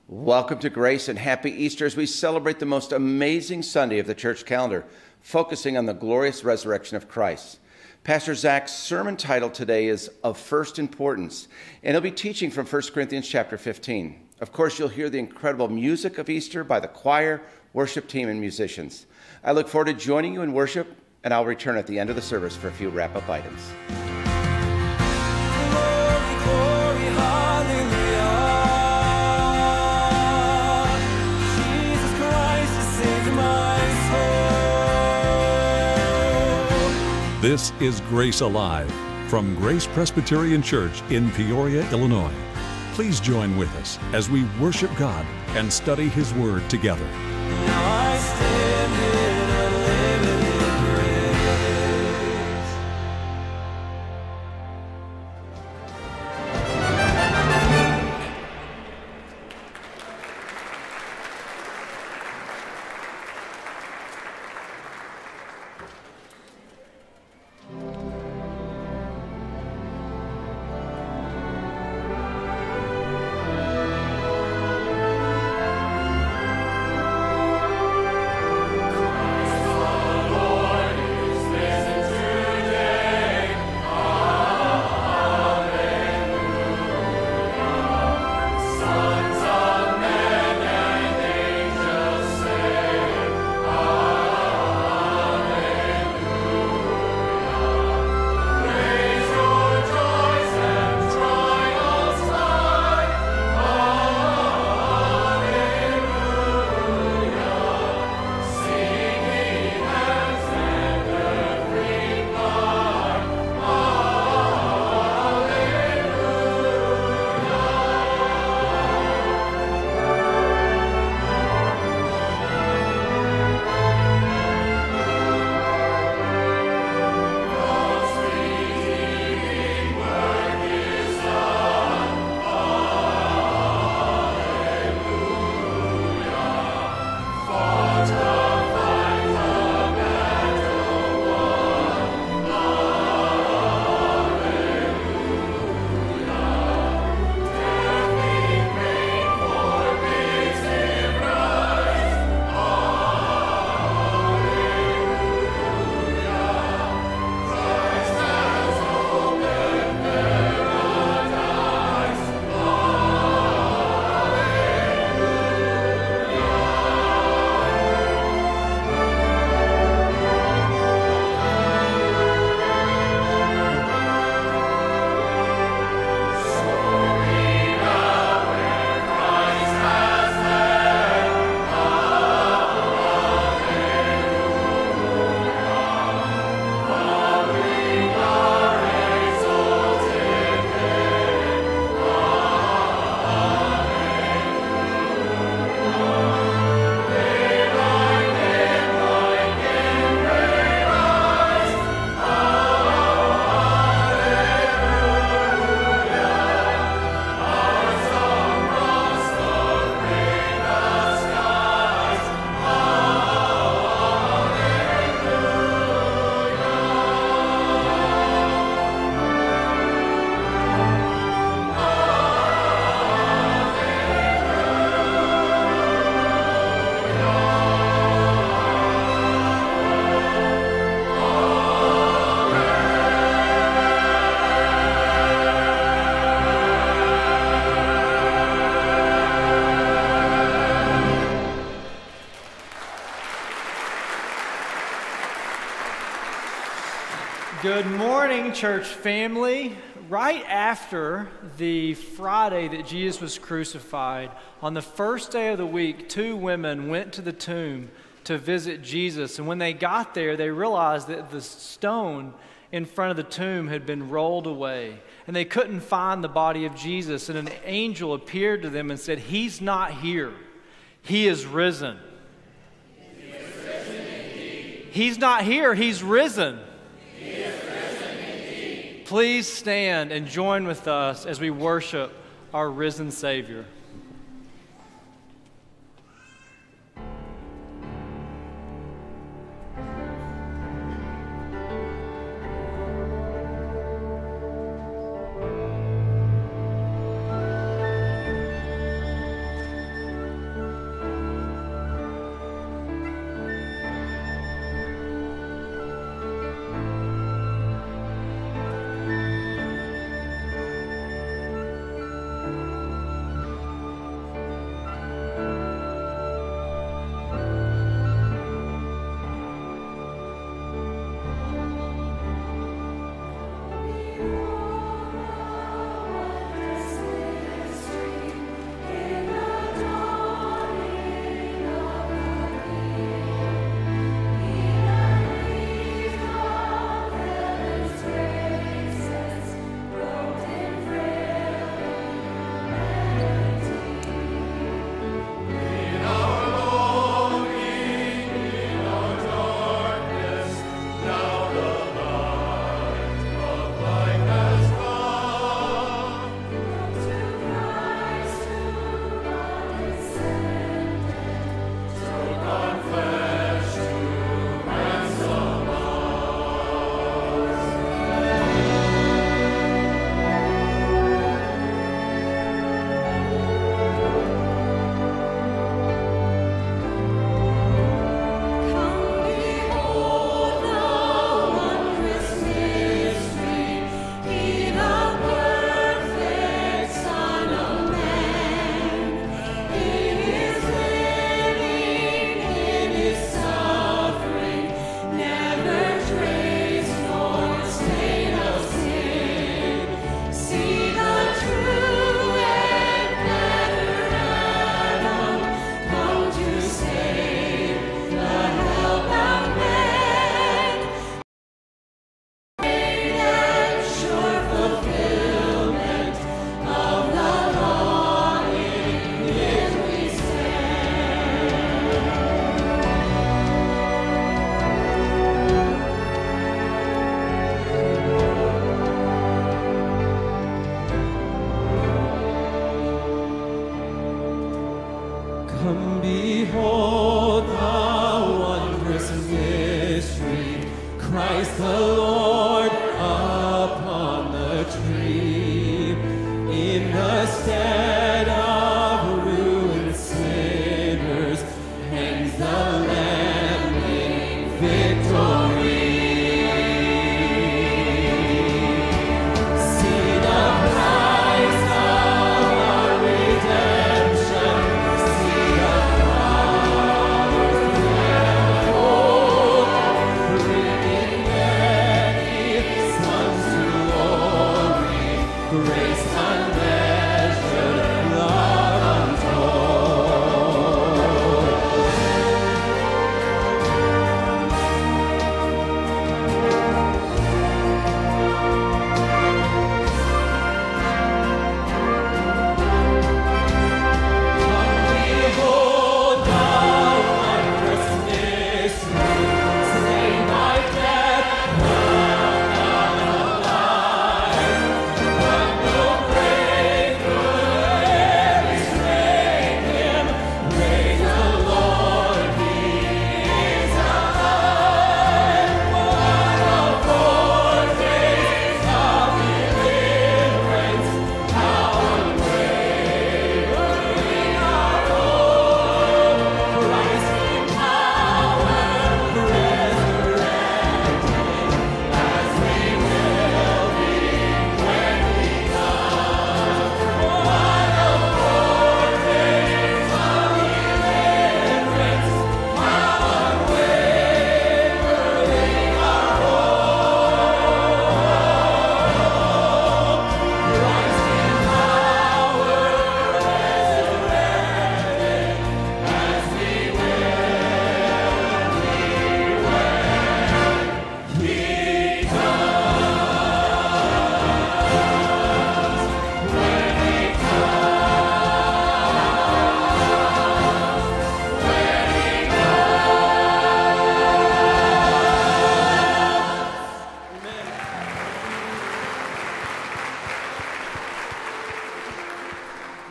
Welcome to Grace and Happy Easter as we celebrate the most amazing Sunday of the church calendar, focusing on the glorious resurrection of Christ. Pastor Zach's sermon title today is Of First Importance, and he'll be teaching from 1 Corinthians chapter 15. Of course, you'll hear the incredible music of Easter by the choir, worship team, and musicians. I look forward to joining you in worship, and I'll return at the end of the service for a few wrap-up items. This is Grace Alive from Grace Presbyterian Church in Peoria, Illinois. Please join with us as we worship God and study His Word together. Now I stand here unlimited grace. Good morning, church family. Right after the Friday that Jesus was crucified, on the first day of the week, two women went to the tomb to visit Jesus. And when they got there, they realized that the stone in front of the tomb had been rolled away. And they couldn't find the body of Jesus. And an angel appeared to them and said, "He's not here. He is risen." He is risen indeed. He's not here. He's risen. He is risen indeed. Please stand and join with us as we worship our risen Savior.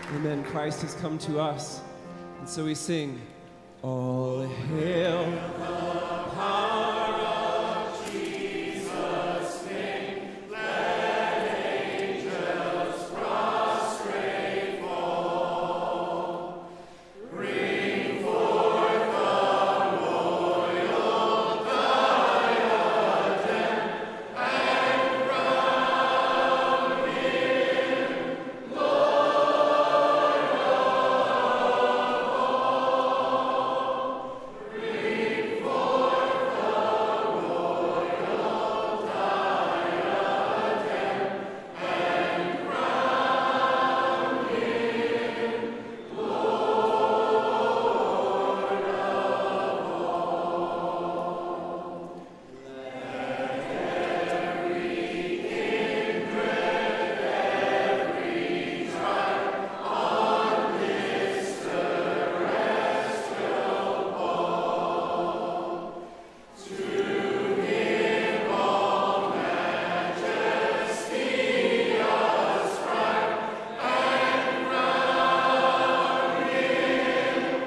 Amen. Christ has come to us. And so we sing, all hail the power of Jesus' name. Let angels prostrate fall. Bring forth the royal diadem and crown him Lord of all. Bring forth the royal diadem and crown him Lord of all. Let every kindred, every tribe on this terrestrial ball to Him all majesty ascribe and crown Him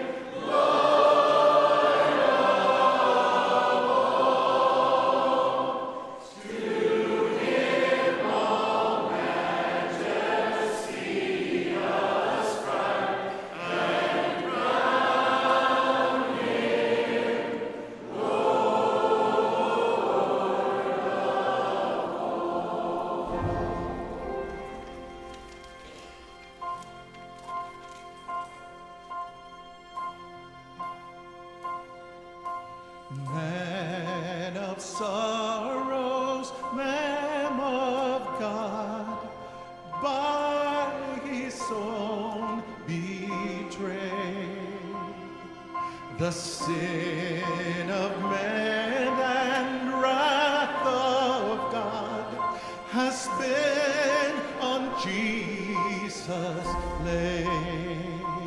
Lord of all. To Him all majesty ascribe and crown Him Man of sorrows, Lamb of God, by His own betrayed, the sin of man and wrath of God has been on Jesus laid.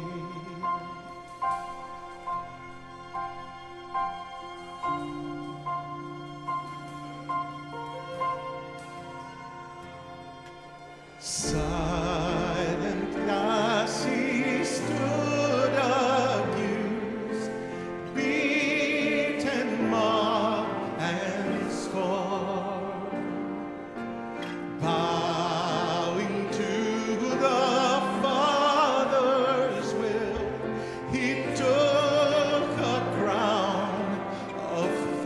Silent as He stood accused, beaten, mocked, and scorned, bowing to the Father's will, He took a crown of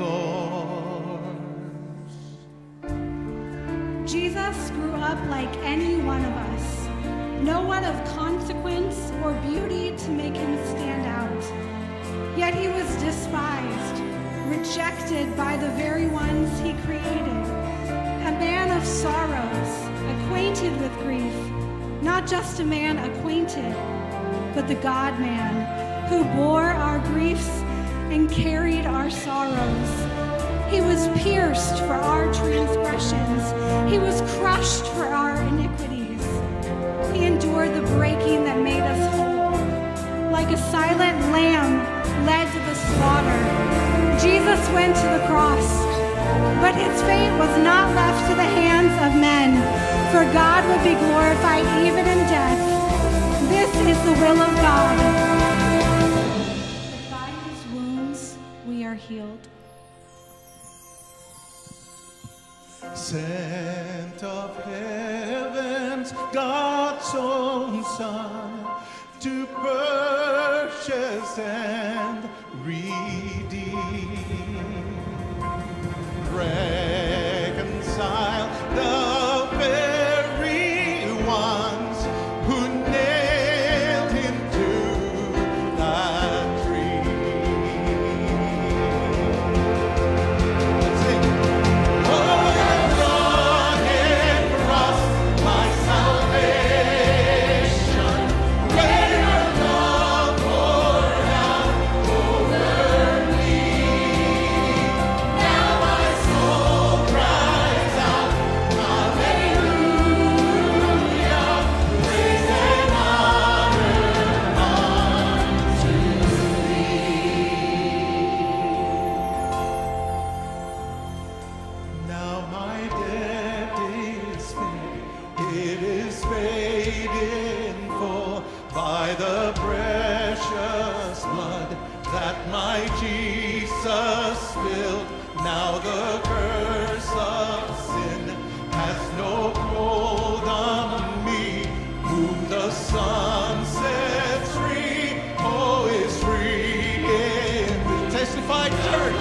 thorns. Jesus grew up like any one of us, no one of consequence or beauty to make him stand out. Yet he was despised, rejected by the very ones he created. A man of sorrows, acquainted with grief, not just a man acquainted, but the God-man who bore our griefs and carried our sorrows. He was pierced for our transgressions. He was crushed for our iniquities. He endured the breaking that made us whole. Like a silent lamb led to the slaughter, Jesus went to the cross. But his fate was not left to the hands of men, for God would be glorified even in death. This is the will of God. But by his wounds we are healed. Sent of heavens, God's own Son, to purchase and redeem, reconcile the very ones who nailed him to that tree. Let's sing. It is paid in full. by the precious blood that my Jesus spilled. Now the curse of sin has no hold on me. Whom the Son sets free, oh, is free indeed. Testify, church.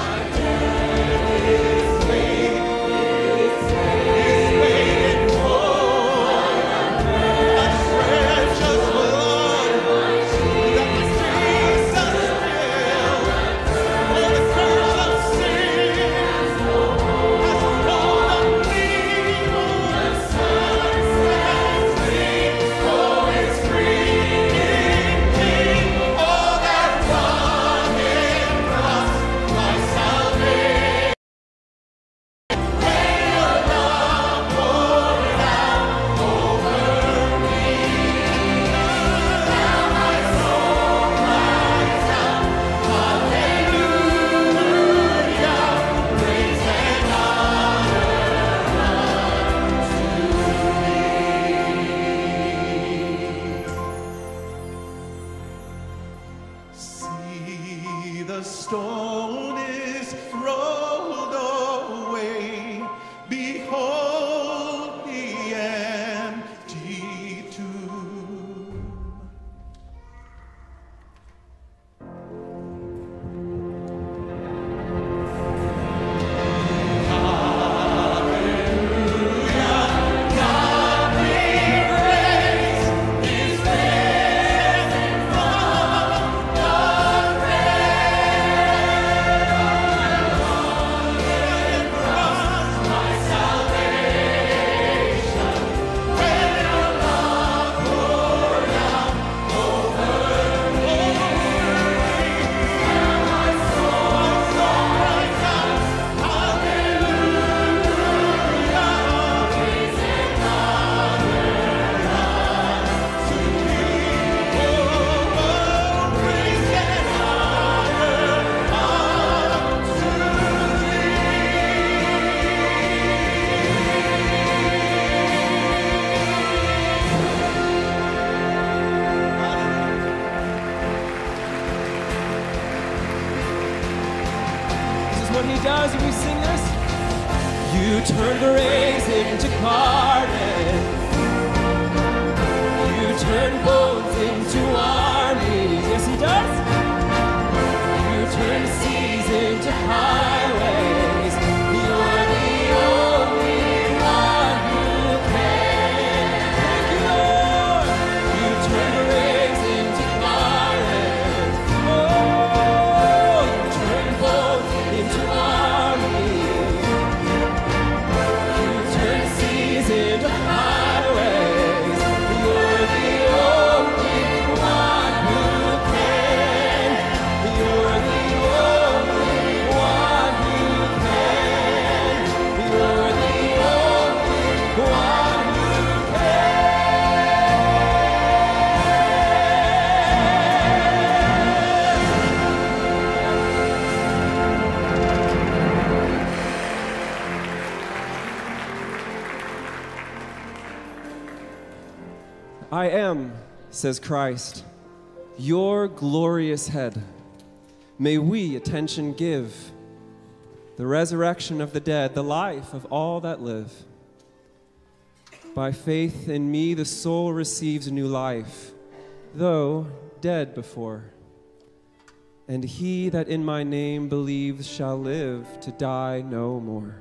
Turn graves into gardens. You turn bones into armies. Yes, he does. You turn seas into highways. You're the only one who can. Thank you, Lord. You turn graves into gardens. Oh, you turn bones into armies. Into highways, you're the only one who can. You're the only one who can. You're the only one who I am, says Christ, your glorious head. May we attention give the resurrection of the dead, the life of all that live. By faith in me, the soul receives new life, though dead before. And he that in my name believes shall live to die no more.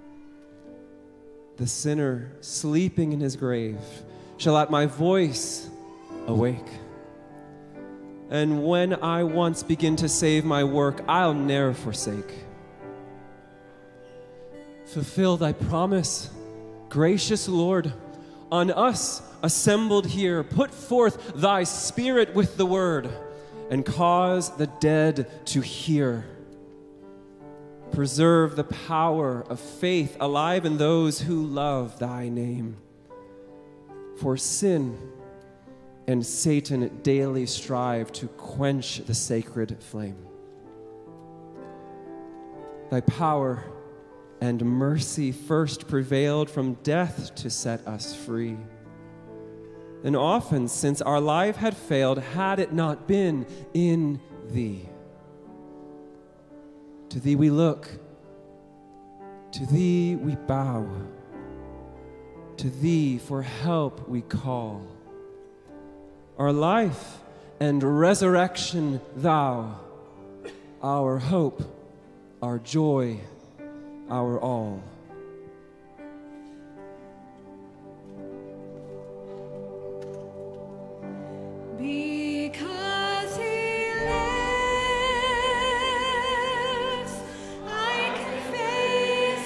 The sinner sleeping in his grave shall at my voice awake. And when I once begin to save my work, I'll ne'er forsake. Fulfill thy promise, gracious Lord, on us assembled here. Put forth thy Spirit with the word, and cause the dead to hear. Preserve the power of faith alive in those who love thy name. For sin and Satan daily strive to quench the sacred flame. Thy power and mercy first prevailed from death to set us free. and often since our life had failed, had it not been in thee. To thee we look, to thee we bow, to thee for help we call. Our life and resurrection thou, our hope, our joy, our all. Because he lives, I can face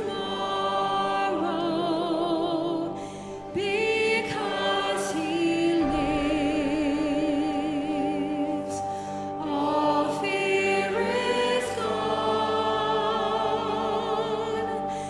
tomorrow. Because he lives, all fear is gone.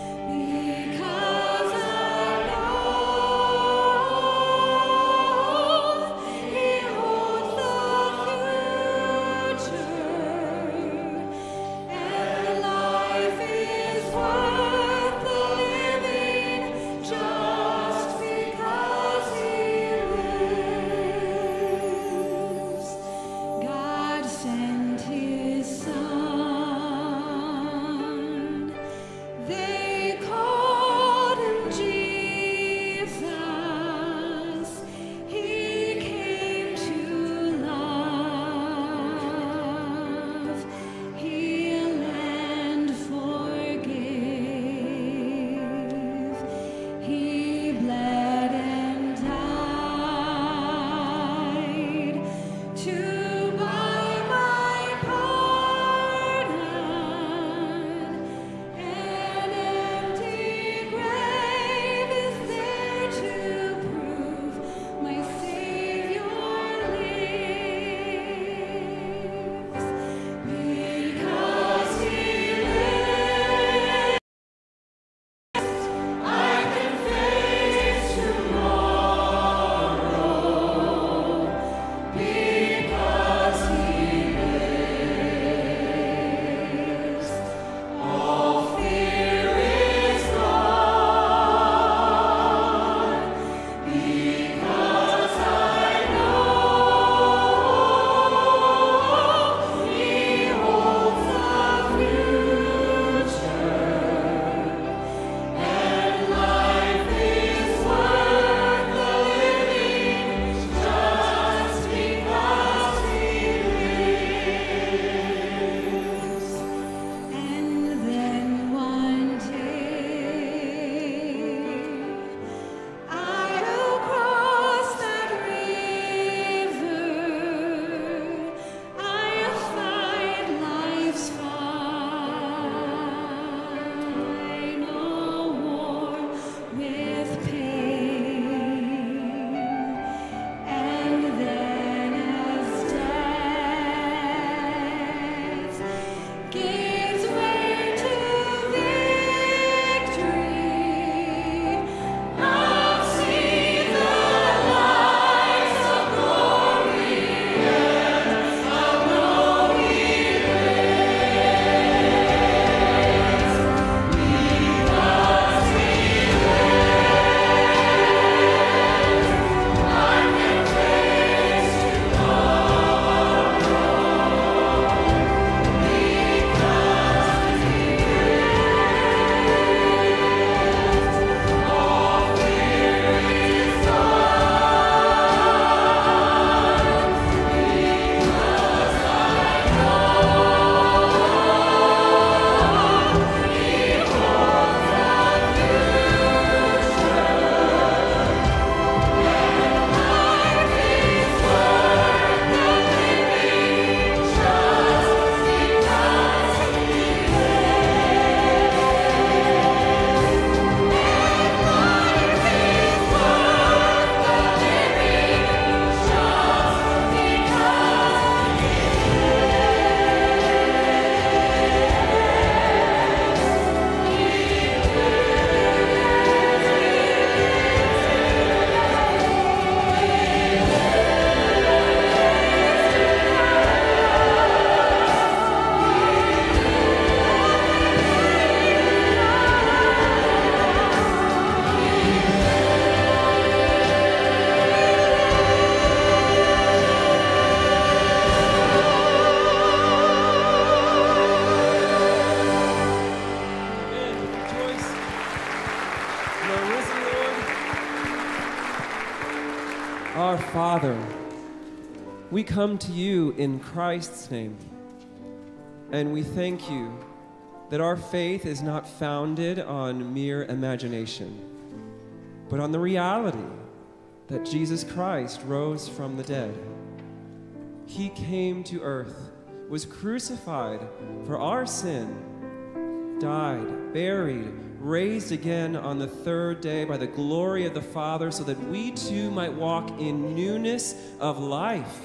Our Father, we come to you in Christ's name, and we thank you that our faith is not founded on mere imagination, but on the reality that Jesus Christ rose from the dead. He came to earth, was crucified for our sin, died, buried, raised again on the third day by the glory of the Father, so that we too might walk in newness of life.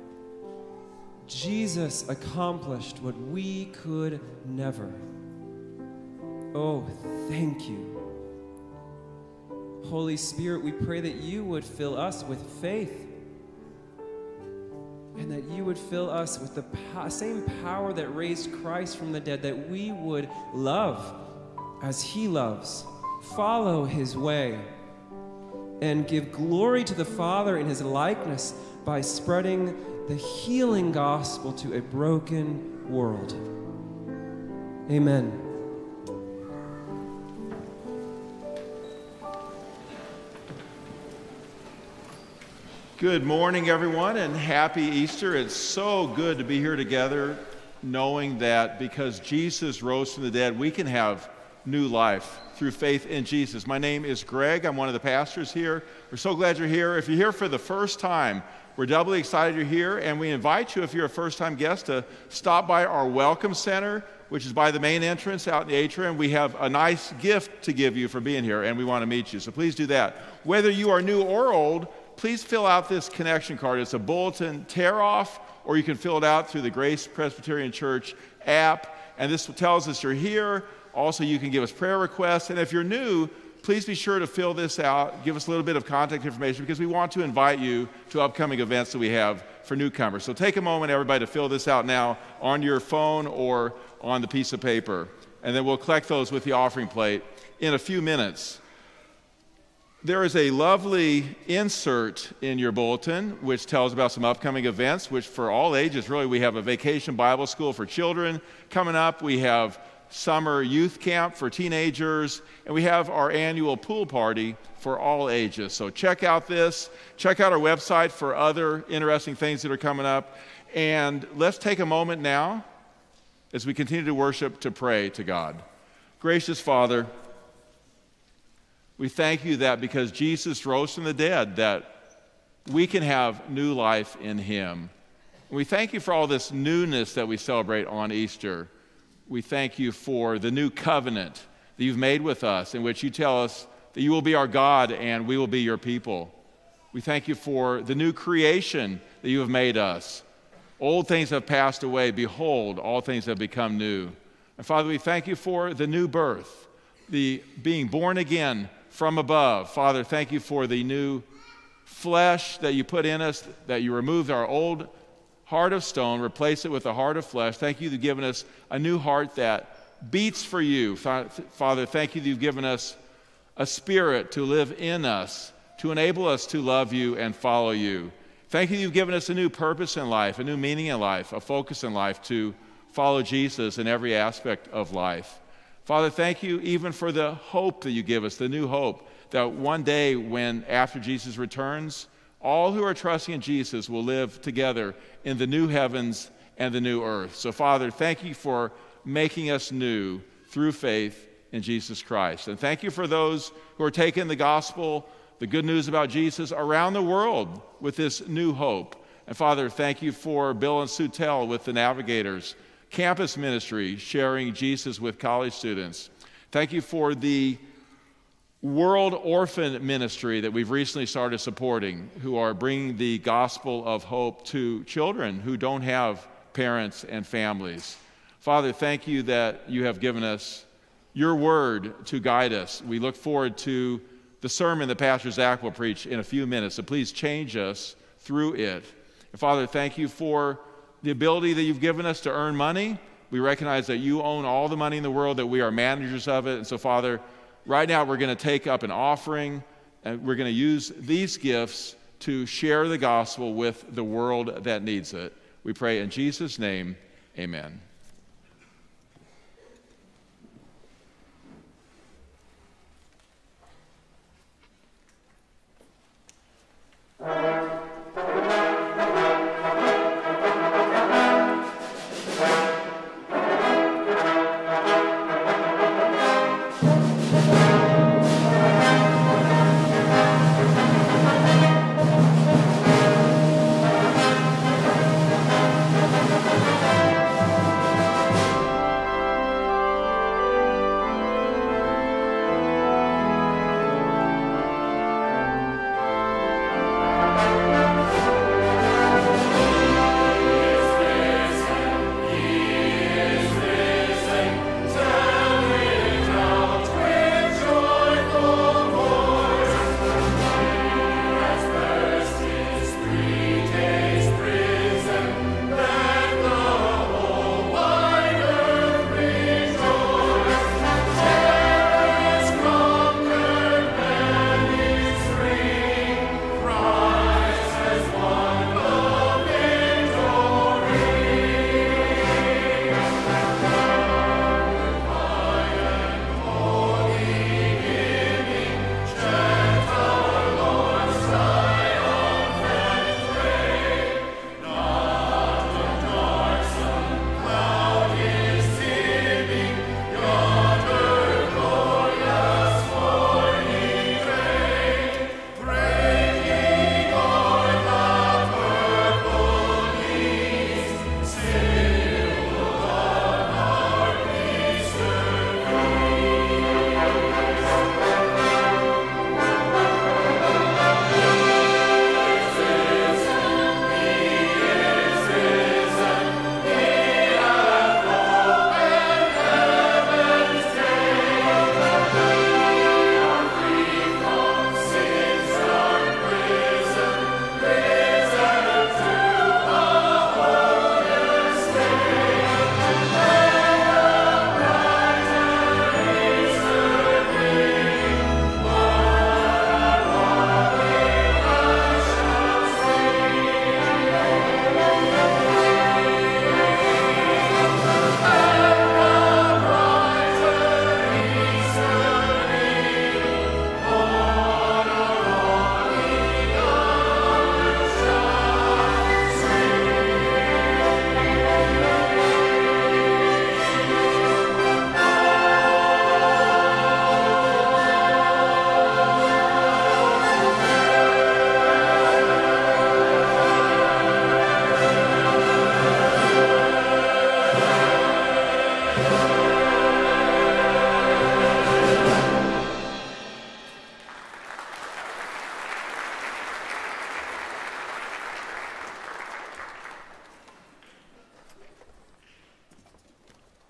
Jesus accomplished what we could never. Oh, thank you. Holy Spirit, we pray that you would fill us with faith, and that you would fill us with the same power that raised Christ from the dead, that we would love as he loves, follow his way, and give glory to the Father in his likeness by spreading the healing gospel to a broken world. Amen. Good morning, everyone, and happy Easter. It's so good to be here together, knowing that because Jesus rose from the dead, we can have new life through faith in Jesus. My name is Greg. I'm one of the pastors here. We're so glad you're here. If you're here for the first time, we're doubly excited you're here, and we invite you, if you're a first-time guest, to stop by our Welcome Center, which is by the main entrance out in the atrium. We have a nice gift to give you for being here, and we want to meet you, so please do that. Whether you are new or old, please fill out this connection card. It's a bulletin tear-off, or you can fill it out through the Grace Presbyterian Church app, and this tells us you're here. Also, you can give us prayer requests, and if you're new, please be sure to fill this out, give us a little bit of contact information, because we want to invite you to upcoming events that we have for newcomers. So take a moment, everybody, to fill this out now on your phone or on the piece of paper, and then we'll collect those with the offering plate in a few minutes. There is a lovely insert in your bulletin which tells about some upcoming events, which for all ages, really. We have a vacation Bible school for children coming up. We have summer youth camp for teenagers, and we have our annual pool party for all ages. So check out this. Check out our website for other interesting things that are coming up. And let's take a moment now as we continue to worship to pray to God. Gracious Father, we thank you that because Jesus rose from the dead, that we can have new life in him. We thank you for all this newness that we celebrate on Easter. We thank you for the new covenant that you've made with us, in which you tell us that you will be our God and we will be your people. We thank you for the new creation that you have made us. Old things have passed away. Behold, all things have become new. And Father, we thank you for the new birth, the being born again from above. Father, thank you for the new flesh that you put in us, that you removed our old heart of stone, replace it with a heart of flesh. Thank you that you've given us a new heart that beats for you. Father, thank you that you've given us a spirit to live in us, to enable us to love you and follow you. Thank you that you've given us a new purpose in life, a new meaning in life, a focus in life to follow Jesus in every aspect of life. Father, thank you even for the hope that you give us, the new hope that one day when, after Jesus returns, all who are trusting in Jesus will live together in the new heavens and the new earth. So, Father, thank you for making us new through faith in Jesus Christ. And thank you for those who are taking the gospel, the good news about Jesus, around the world with this new hope. And, Father, thank you for Bill and Sue Tell with the Navigators campus ministry, sharing Jesus with college students. Thank you for the World Orphan Ministry that we've recently started supporting, who are bringing the gospel of hope to children who don't have parents and families. Father, thank you that you have given us your word to guide us. We look forward to the sermon that Pastor Zach will preach in a few minutes, so please change us through it. And Father, thank you for the ability that you've given us to earn money. We recognize that you own all the money in the world, that we are managers of it. And so, Father, right now we're going to take up an offering, and we're going to use these gifts to share the gospel with the world that needs it. We pray in Jesus' name, amen.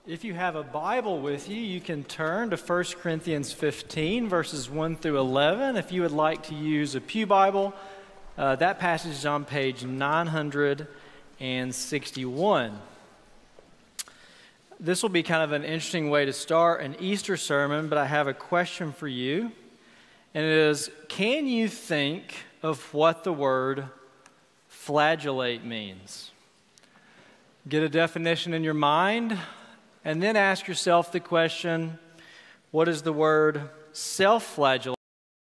If you have a Bible with you, you can turn to 1 Corinthians 15, verses 1 through 11. If you would like to use a pew Bible, that passage is on page 961. This will be kind of an interesting way to start an Easter sermon, but I have a question for you, and it is, can you think of what the word flagellate means? Get a definition in your mind, and then ask yourself the question, what is the word self-flagellation?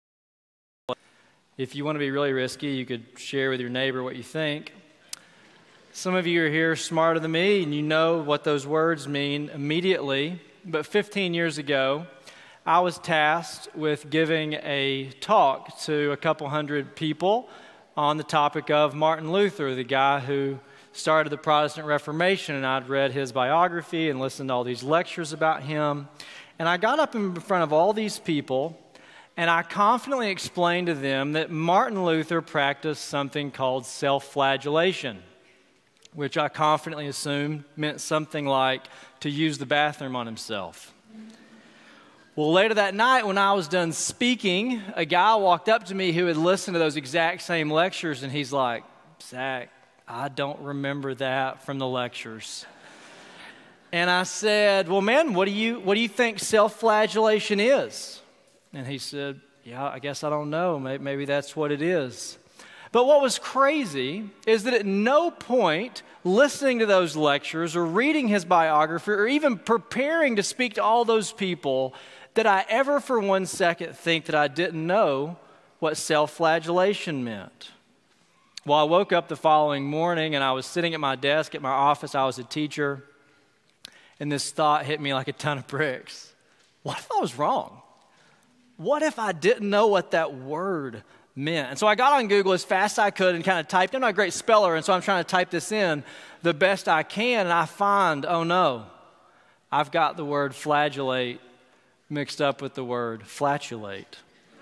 If you want to be really risky, you could share with your neighbor what you think. Some of you are here smarter than me, and you know what those words mean immediately. But 15 years ago, I was tasked with giving a talk to a couple hundred people on the topic of Martin Luther, the guy who started the Protestant Reformation, and I'd read his biography and listened to all these lectures about him. And I got up in front of all these people, and I confidently explained to them that Martin Luther practiced something called self-flagellation, which I confidently assumed meant something like to use the bathroom on himself. Well, later that night when I was done speaking, a guy walked up to me who had listened to those exact same lectures, and he's like, "Zach, I don't remember that from the lectures." And I said, "Well, man, what do you think self-flagellation is?" And he said, "Yeah, I guess I don't know. Maybe that's what it is." But what was crazy is that at no point listening to those lectures or reading his biography or even preparing to speak to all those people did I ever for 1 second think that I didn't know what self-flagellation meant. Well, I woke up the following morning and I was sitting at my desk at my office. I was a teacher, and this thought hit me like a ton of bricks. What if I was wrong? What if I didn't know what that word meant? And so I got on Google as fast as I could and kind of typed. I'm not a great speller, and so I'm trying to type this in the best I can, and I find, oh no, I've got the word flagellate mixed up with the word flatulate.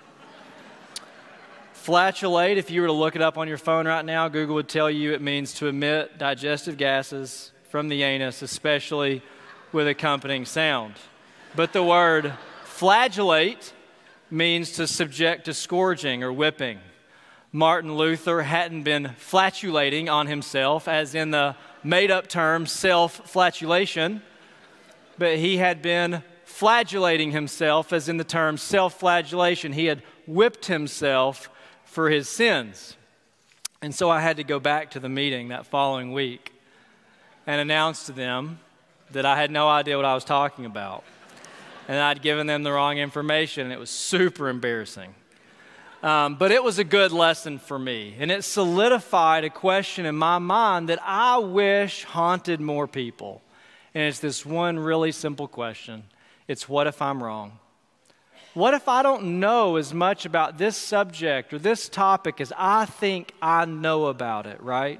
Flatulate, if you were to look it up on your phone right now, Google would tell you it means to emit digestive gases from the anus, especially with accompanying sound. But the word flagellate means to subject to scourging or whipping. Martin Luther hadn't been flatulating on himself, as in the made-up term self-flatulation, but he had been flagellating himself, as in the term self-flagellation. He had whipped himself for his sins. And so I had to go back to the meeting that following week and announce to them that I had no idea what I was talking about. And I'd given them the wrong information, and it was super embarrassing. But it was a good lesson for me, and it solidified a question in my mind that I wish haunted more people. And it's this one really simple question. It's, what if I'm wrong? What if I don't know as much about this subject or this topic as I think I know about it, right?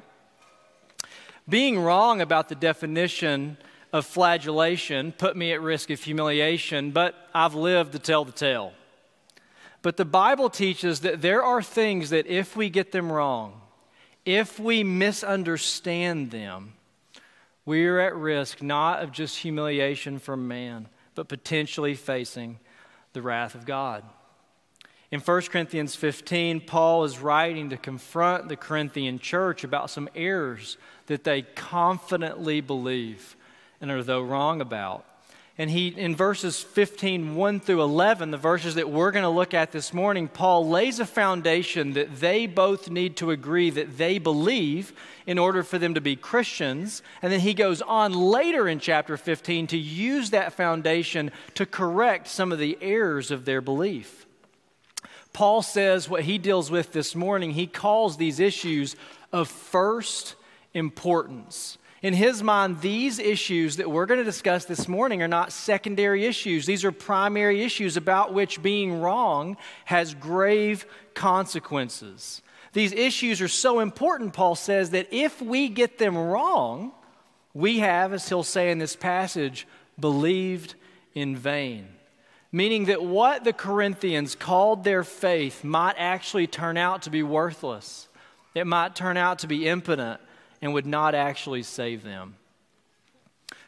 Being wrong about the definition of flagellation put me at risk of humiliation, but I've lived to tell the tale. But the Bible teaches that there are things that if we get them wrong, if we misunderstand them, we are at risk not of just humiliation from man, but potentially facing the wrath of God. In 1 Corinthians 15, Paul is writing to confront the Corinthian church about some errors that they confidently believe and are though wrong about. And in verses 15, 1 through 11, the verses that we're going to look at this morning, Paul lays a foundation that they both need to agree that they believe in order for them to be Christians. And then he goes on later in chapter 15 to use that foundation to correct some of the errors of their belief. Paul says what he deals with this morning, he calls these issues of first importance. In his mind, these issues that we're going to discuss this morning are not secondary issues. These are primary issues about which being wrong has grave consequences. These issues are so important, Paul says, that if we get them wrong, we have, as he'll say in this passage, believed in vain. Meaning that what the Corinthians called their faith might actually turn out to be worthless. It might turn out to be impotent and would not actually save them.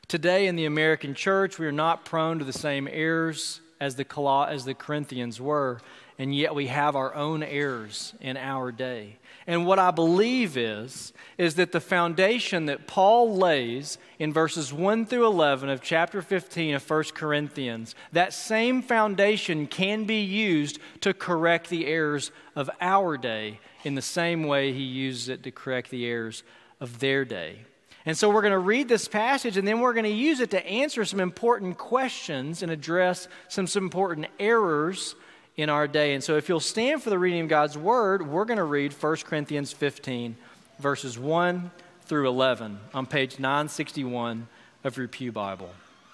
Today in the American church, we are not prone to the same errors as the Corinthians were, and yet we have our own errors in our day. And what I believe is that the foundation that Paul lays in verses 1 through 11 of chapter 15 of 1 Corinthians, that same foundation can be used to correct the errors of our day in the same way he uses it to correct the errors of their day. And so we're going to read this passage, and then we're going to use it to answer some important questions and address some important errors in our day. And so if you'll stand for the reading of God's Word, we're going to read 1 Corinthians 15, verses 1 through 11 on page 961 of your Pew Bible.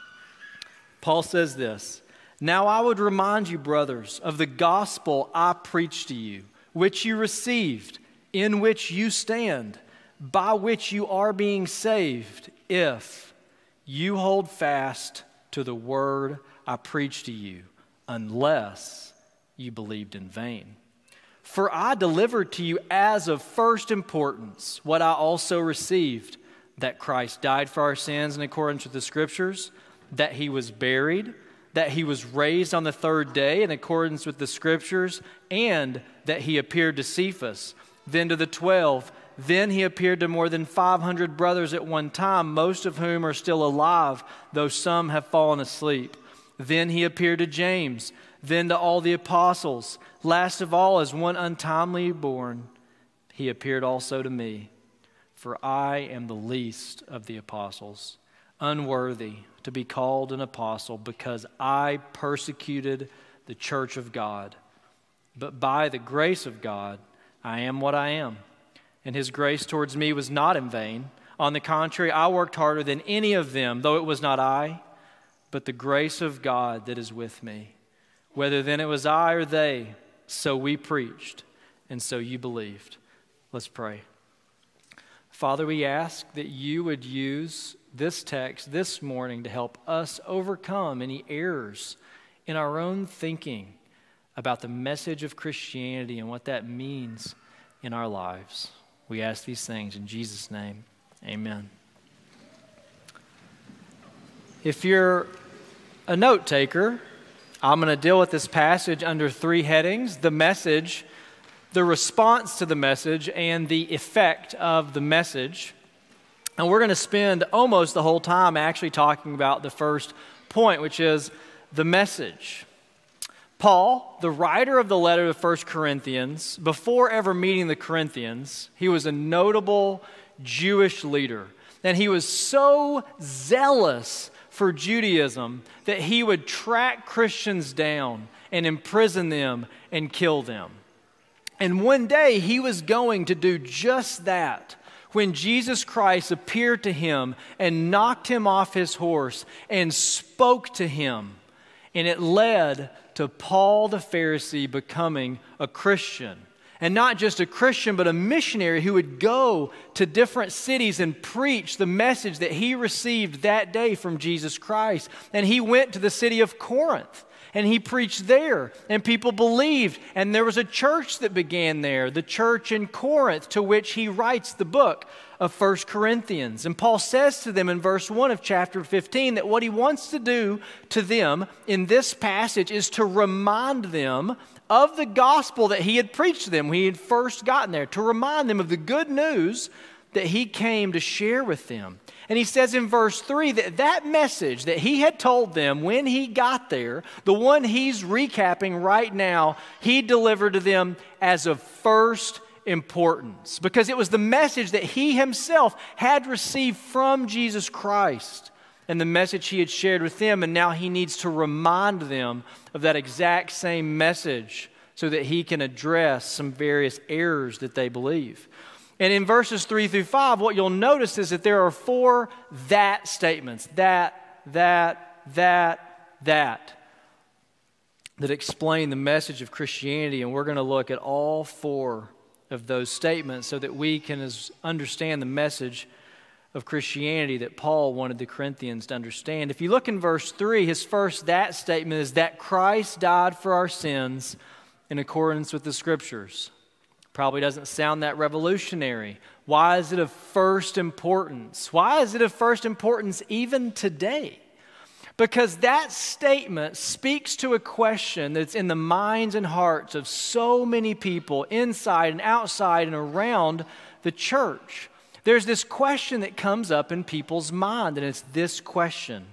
Paul says this, "Now I would remind you, brothers, of the gospel I preached to you, which you received, in which you stand, by which you are being saved, if you hold fast to the word I preached to you, unless you believed in vain. For I delivered to you as of first importance what I also received, that Christ died for our sins in accordance with the Scriptures, that he was buried, that he was raised on the third day in accordance with the Scriptures, and that he appeared to Cephas, then to the 12. Then he appeared to more than 500 brothers at one time, most of whom are still alive, though some have fallen asleep. Then he appeared to James, then to all the apostles. Last of all, as one untimely born, he appeared also to me. For I am the least of the apostles, unworthy to be called an apostle, because I persecuted the church of God. But by the grace of God, I am what I am. And his grace towards me was not in vain. On the contrary, I worked harder than any of them, though it was not I, but the grace of God that is with me. Whether then it was I or they, so we preached, and so you believed." Let's pray. Father, we ask that you would use this text this morning to help us overcome any errors in our own thinking about the message of Christianity and what that means in our lives. We ask these things in Jesus' name. Amen. If you're a note taker, I'm going to deal with this passage under three headings: the message, the response to the message, and the effect of the message. And we're going to spend almost the whole time actually talking about the first point, which is the message. Paul, the writer of the letter to 1 Corinthians, before ever meeting the Corinthians, he was a notable Jewish leader. And he was so zealous for Judaism that he would track Christians down and imprison them and kill them. And one day he was going to do just that when Jesus Christ appeared to him and knocked him off his horse and spoke to him. And it led to Paul the Pharisee becoming a Christian. And not just a Christian, but a missionary who would go to different cities and preach the message that he received that day from Jesus Christ. And he went to the city of Corinth, and he preached there, and people believed. And there was a church that began there, the church in Corinth, to which he writes the book of 1 Corinthians. And Paul says to them in verse 1 of chapter 15 that what he wants to do to them in this passage is to remind them of the gospel that he had preached to them when he had first gotten there, to remind them of the good news that he came to share with them. And he says in verse 3 that that message that he had told them when he got there, the one he's recapping right now, he delivered to them as of first importance, because it was the message that he himself had received from Jesus Christ and the message he had shared with them, and now he needs to remind them of that exact same message so that he can address some various errors that they believe. And in verses 3 through 5, what you'll notice is that there are four that statements, that explain the message of Christianity, and we're going to look at all four of those statements so that we can understand the message of Christianity that Paul wanted the Corinthians to understand. If you look in verse 3, his first that statement is that Christ died for our sins in accordance with the Scriptures. Probably doesn't sound that revolutionary. Why is it of first importance? Why is it of first importance even today? Because that statement speaks to a question that's in the minds and hearts of so many people inside and outside and around the church. There's this question that comes up in people's mind, and it's this question: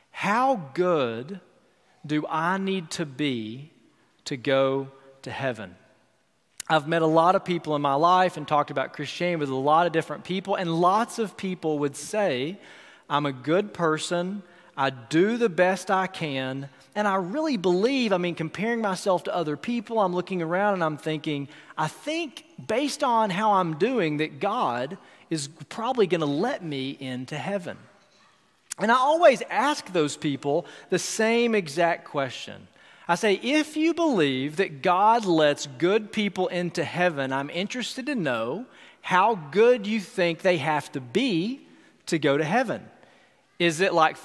how good do I need to be to go to heaven? I've met a lot of people in my life and talked about Christianity with a lot of different people, and lots of people would say, I'm a good person, I do the best I can, and I really believe, comparing myself to other people, I'm looking around and I'm thinking, I think based on how I'm doing that God is probably going to let me into heaven. And I always ask those people the same exact question. I say, if you believe that God lets good people into heaven, I'm interested to know how good you think they have to be to go to heaven. Is it like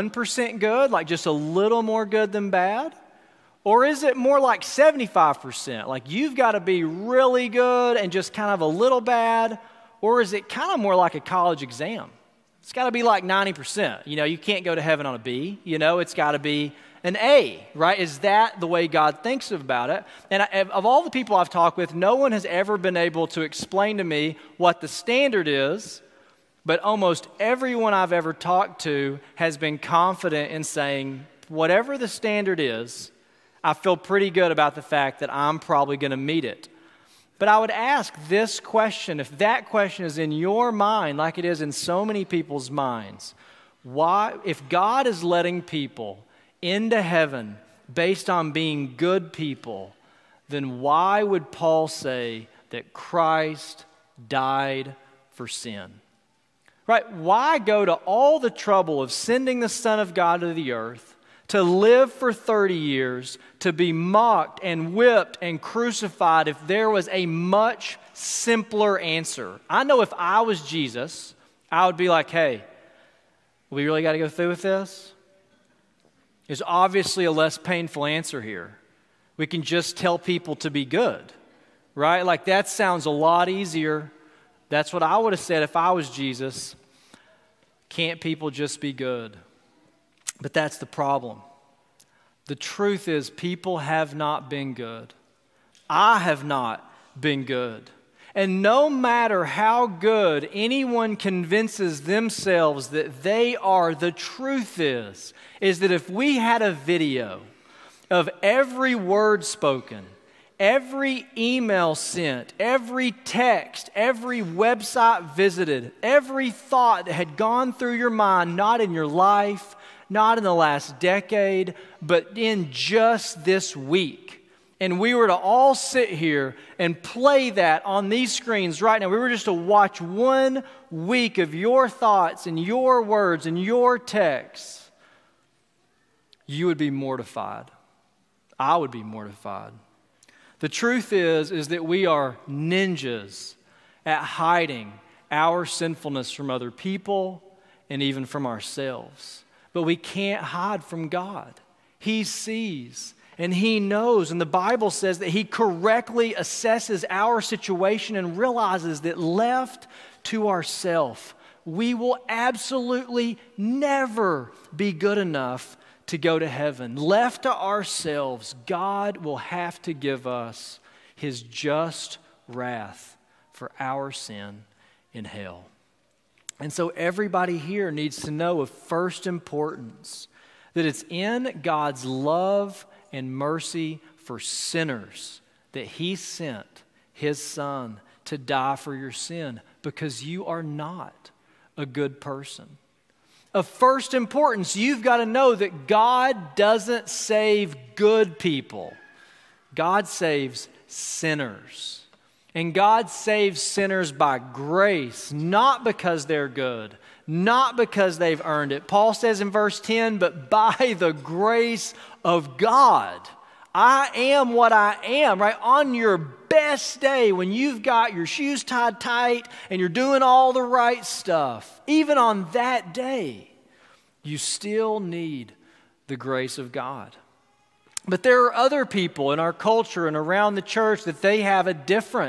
51% good, like just a little more good than bad? Or is it more like 75%, like you've got to be really good and just kind of a little bad? Or is it kind of more like a college exam? It's got to be like 90%. You can't go to heaven on a B. It's got to be an A, right? Is that the way God thinks about it? And of all the people I've talked with, no one has ever been able to explain to me what the standard is. But almost everyone I've ever talked to has been confident in saying, whatever the standard is, I feel pretty good about the fact that I'm probably going to meet it. But I would ask this question, if that question is in your mind like it is in so many people's minds, why, if God is letting people into heaven based on being good people, then why would Paul say that Christ died for sin? Right? Why go to all the trouble of sending the Son of God to the earth, to live for 30 years, to be mocked and whipped and crucified if there was a much simpler answer? I know if I was Jesus, I would be like, hey, we really got to go through with this? There's obviously a less painful answer here. We can just tell people to be good, right? Like that sounds a lot easier. That's what I would have said if I was Jesus. Can't people just be good? But that's the problem. The truth is, people have not been good. I have not been good. And no matter how good anyone convinces themselves that they are, the truth is that if we had a video of every word spoken, every email sent, every text, every website visited, every thought that had gone through your mind, not in your life, not in the last decade, but in just this week, and we were to all sit here and play that on these screens right now, we were just to watch 1 week of your thoughts and your words and your texts, you would be mortified. I would be mortified. The truth is that we are ninjas at hiding our sinfulness from other people and even from ourselves. But we can't hide from God. He sees and He knows. And the Bible says that He correctly assesses our situation and realizes that left to ourselves, we will absolutely never be good enough to go to heaven. Left to ourselves, God will have to give us His just wrath for our sin in hell. And so everybody here needs to know of first importance that it's in God's love and mercy for sinners that He sent His Son to die for your sin, because you are not a good person. Of first importance, you've got to know that God doesn't save good people. God saves sinners. And God saves sinners by grace, not because they're good, not because they've earned it. Paul says in verse 10, but by the grace of God, I am what I am, right? On your best day, when you've got your shoes tied tight and you're doing all the right stuff, even on that day, you still need the grace of God. But there are other people in our culture and around the church that they have a different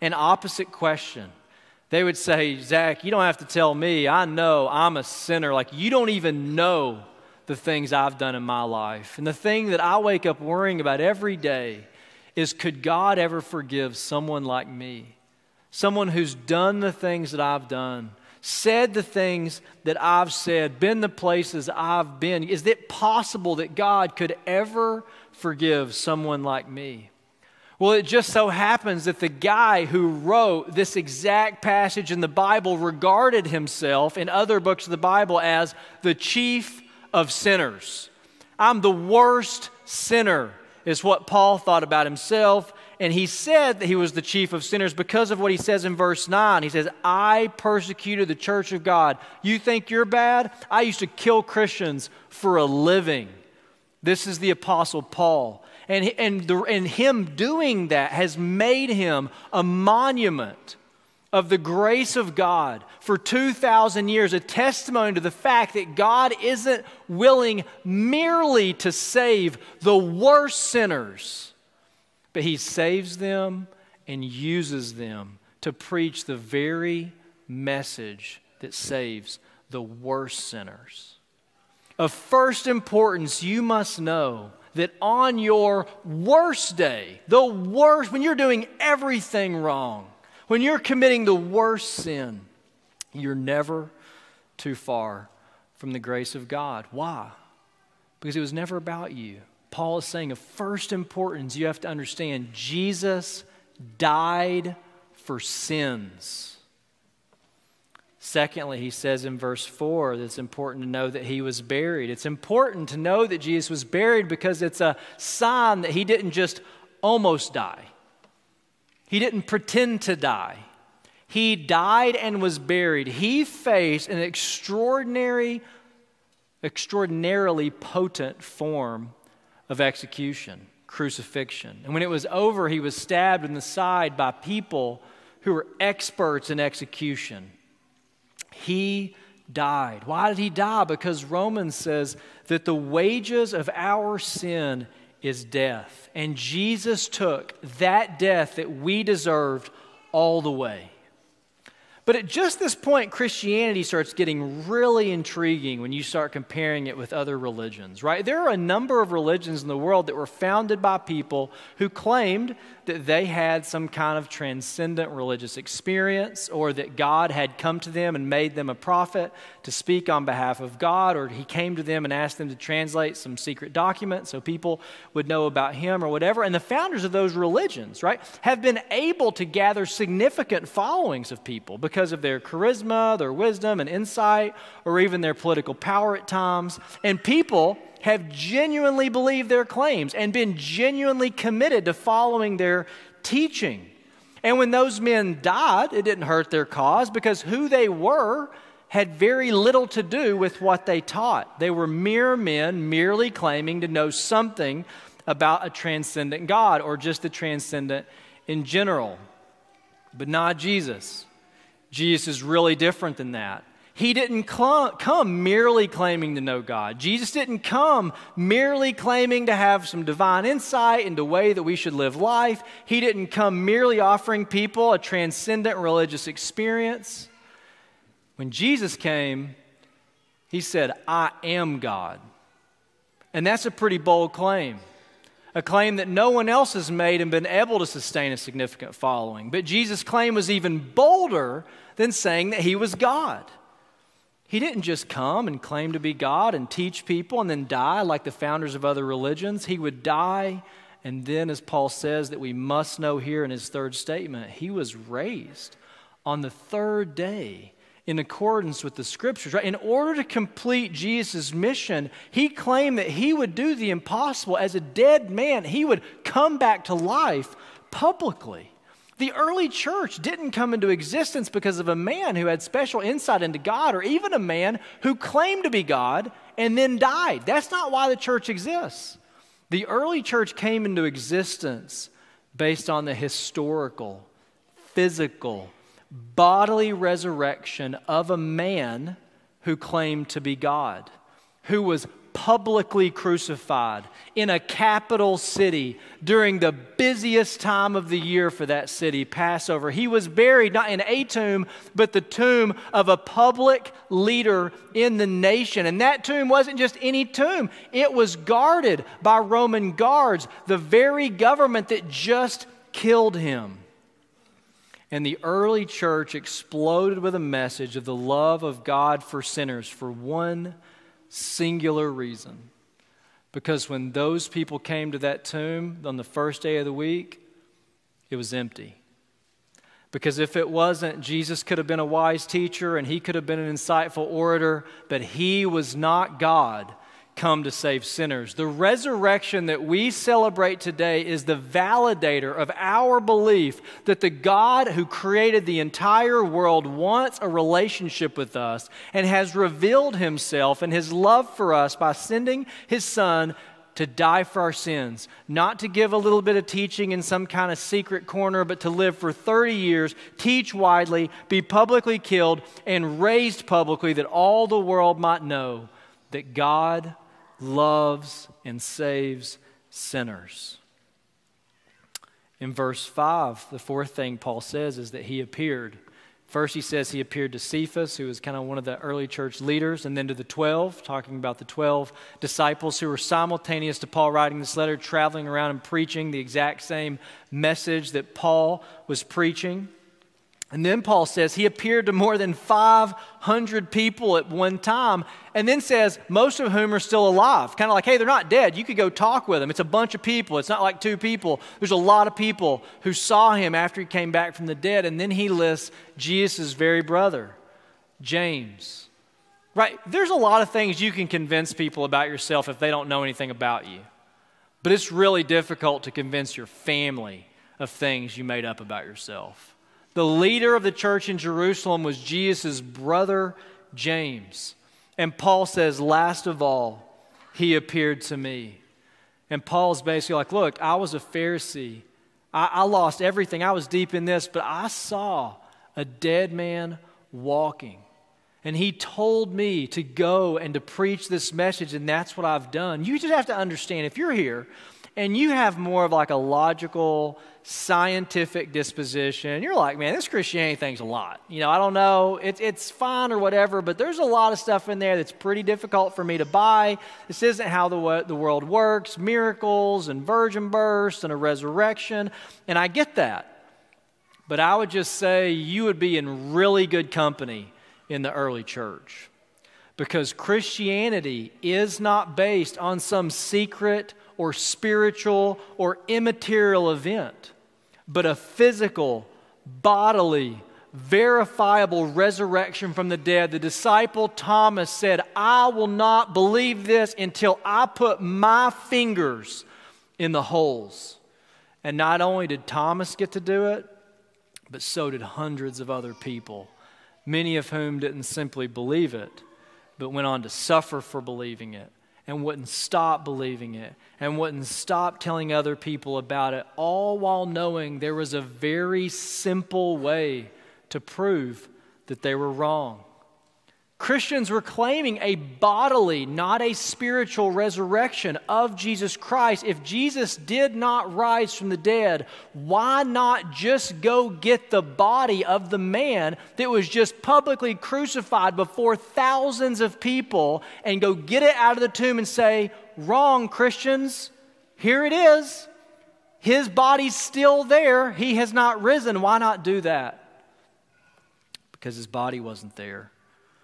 an opposite question. They would say, Zach, you don't have to tell me. I know I'm a sinner. Like, you don't even know the things I've done in my life. And the thing that I wake up worrying about every day is, could God ever forgive someone like me? Someone who's done the things that I've done, said the things that I've said, been the places I've been. Is it possible that God could ever forgive someone like me? Well, it just so happens that the guy who wrote this exact passage in the Bible regarded himself in other books of the Bible as the chief of sinners. I'm the worst sinner, is what Paul thought about himself. And he said that he was the chief of sinners because of what he says in verse 9. He says, I persecuted the church of God. You think you're bad? I used to kill Christians for a living. This is the Apostle Paul. And him doing that has made him a monument of the grace of God for 2,000 years, a testimony to the fact that God isn't willing merely to save the worst sinners, but He saves them and uses them to preach the very message that saves the worst sinners. Of first importance, you must know that on your worst day, the worst, when you're doing everything wrong, when you're committing the worst sin, you're never too far from the grace of God. Why? Because it was never about you. Paul is saying of first importance, you have to understand Jesus died for sins. Secondly, he says in verse 4 that it's important to know that He was buried. It's important to know that Jesus was buried because it's a sign that He didn't just almost die. He didn't pretend to die. He died and was buried. He faced an extraordinarily potent form of execution, crucifixion. And when it was over, He was stabbed in the side by people who were experts in execution. He died. Why did He die? Because Romans says that the wages of our sin is death. And Jesus took that death that we deserved all the way. But at just this point, Christianity starts getting really intriguing when you start comparing it with other religions, right? There are a number of religions in the world that were founded by people who claimed that they had some kind of transcendent religious experience, or that God had come to them and made them a prophet to speak on behalf of God, or He came to them and asked them to translate some secret document so people would know about Him or whatever. And the founders of those religions, right, have been able to gather significant followings of people because of their charisma, their wisdom and insight, or even their political power at times. And people have genuinely believed their claims and been genuinely committed to following their teaching. And when those men died, it didn't hurt their cause, because who they were had very little to do with what they taught. They were mere men merely claiming to know something about a transcendent God, or just the transcendent in general. But not Jesus. Jesus is really different than that. He didn't come merely claiming to know God. Jesus didn't come merely claiming to have some divine insight into the way that we should live life. He didn't come merely offering people a transcendent religious experience. When Jesus came, He said, I am God. And that's a pretty bold claim. A claim that no one else has made and been able to sustain a significant following. But Jesus' claim was even bolder than saying that He was God. He didn't just come and claim to be God and teach people and then die like the founders of other religions. He would die, and then, as Paul says that we must know here in his third statement, He was raised on the third day in accordance with the Scriptures. Right? In order to complete Jesus' mission, He claimed that He would do the impossible. As a dead man, He would come back to life publicly. The early church didn't come into existence because of a man who had special insight into God, or even a man who claimed to be God and then died. That's not why the church exists. The early church came into existence based on the historical, physical, bodily resurrection of a man who claimed to be God, who was publicly crucified in a capital city during the busiest time of the year for that city, Passover. He was buried not in a tomb, but the tomb of a public leader in the nation. And that tomb wasn't just any tomb. It was guarded by Roman guards, the very government that just killed him. And the early church exploded with a message of the love of God for sinners for one singular reason. Because when those people came to that tomb on the first day of the week, it was empty. Because if it wasn't, Jesus could have been a wise teacher and he could have been an insightful orator, but he was not God come to save sinners. The resurrection that we celebrate today is the validator of our belief that the God who created the entire world wants a relationship with us and has revealed himself and his love for us by sending his Son to die for our sins, not to give a little bit of teaching in some kind of secret corner, but to live for 30 years, teach widely, be publicly killed, and raised publicly that all the world might know that God loves and saves sinners. In verse 5, the fourth thing Paul says is that he appeared. First, he says he appeared to Cephas, who was kind of one of the early church leaders, and then to the 12, talking about the 12 disciples who were simultaneous to Paul writing this letter, traveling around and preaching the exact same message that Paul was preaching. And then Paul says he appeared to more than 500 people at one time, and then says most of whom are still alive. Kind of like, hey, they're not dead. You could go talk with them. It's a bunch of people. It's not like two people. There's a lot of people who saw him after he came back from the dead. And then he lists Jesus' very brother, James. Right? There's a lot of things you can convince people about yourself if they don't know anything about you. But it's really difficult to convince your family of things you made up about yourself. The leader of the church in Jerusalem was Jesus' brother, James. And Paul says, last of all, he appeared to me. And Paul's basically like, look, I was a Pharisee. I lost everything. I was deep in this, but I saw a dead man walking. And he told me to go and to preach this message, and that's what I've done. You just have to understand, if you're here and you have more of like a logical, scientific disposition, you're like, man, this Christianity thing's a lot. You know, I don't know, it's fine or whatever, but there's a lot of stuff in there that's pretty difficult for me to buy. This isn't how the world works, miracles and virgin births and a resurrection, and I get that. But I would just say you would be in really good company in the early church, because Christianity is not based on some secret or spiritual or immaterial event, but a physical, bodily, verifiable resurrection from the dead. The disciple Thomas said, I will not believe this until I put my fingers in the holes. And not only did Thomas get to do it, but so did hundreds of other people, many of whom didn't simply believe it, but went on to suffer for believing it, and wouldn't stop believing it, and wouldn't stop telling other people about it, all while knowing there was a very simple way to prove that they were wrong. Christians were claiming a bodily, not a spiritual resurrection of Jesus Christ. If Jesus did not rise from the dead, why not just go get the body of the man that was just publicly crucified before thousands of people and go get it out of the tomb and say, wrong, Christians, here it is. His body's still there. He has not risen. Why not do that? Because his body wasn't there.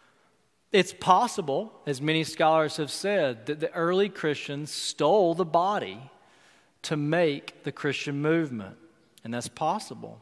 It's possible, as many scholars have said, that the early Christians stole the body to make the Christian movement. And that's possible.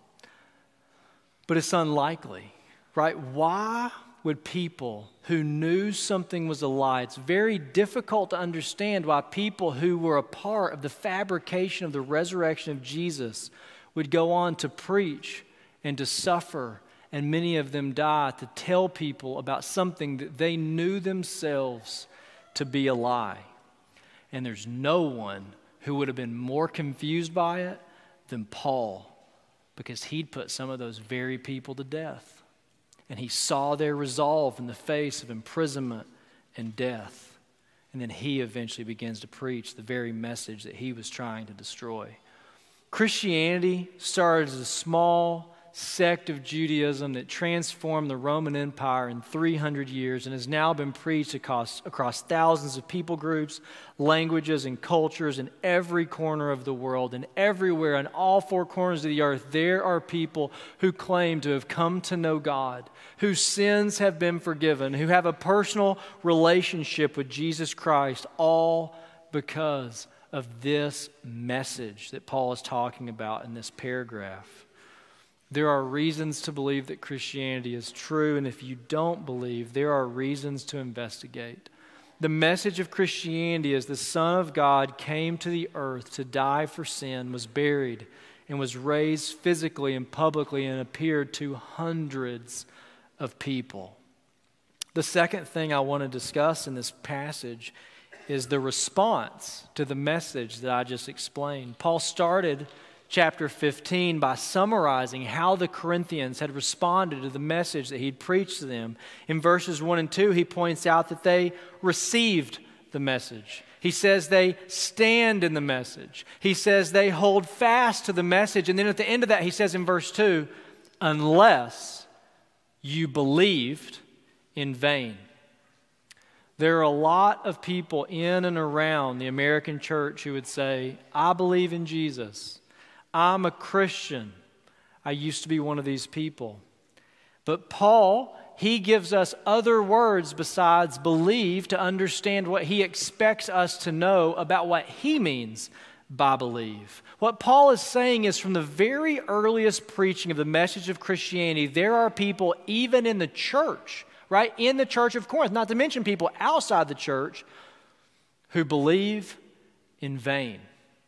But it's unlikely, right? Why would people who knew something was a lie, it's very difficult to understand why people who were a part of the fabrication of the resurrection of Jesus would go on to preach and to suffer, and many of them die, to tell people about something that they knew themselves to be a lie. And there's no one who would have been more confused by it than Paul, because he'd put some of those very people to death. And he saw their resolve in the face of imprisonment and death. and then he eventually begins to preach the very message that he was trying to destroy. Christianity started as a small sect of Judaism that transformed the Roman Empire in 300 years and has now been preached across thousands of people groups, languages, and cultures in every corner of the world. And everywhere in all four corners of the earth, there are people who claim to have come to know God, whose sins have been forgiven, who have a personal relationship with Jesus Christ, all because of this message that Paul is talking about in this paragraph. There are reasons to believe that Christianity is true, and if you don't believe, there are reasons to investigate. The message of Christianity is the Son of God came to the earth to die for sin, was buried, and was raised physically and publicly and appeared to hundreds of people. The second thing I want to discuss in this passage is the response to the message that I just explained. Paul started chapter 15 by summarizing how the Corinthians had responded to the message that he'd preached to them. In verses 1 and 2, he points out that they received the message. He says they stand in the message. He says they hold fast to the message. And then at the end of that, he says in verse 2, unless you believed in vain. There are a lot of people in and around the American church who would say, I believe in Jesus. I'm a Christian. I used to be one of these people. But Paul, he gives us other words besides believe to understand what he expects us to know about what he means by believe. What Paul is saying is from the very earliest preaching of the message of Christianity, there are people even in the church, right, in the church of Corinth, not to mention people outside the church, who believe in vain.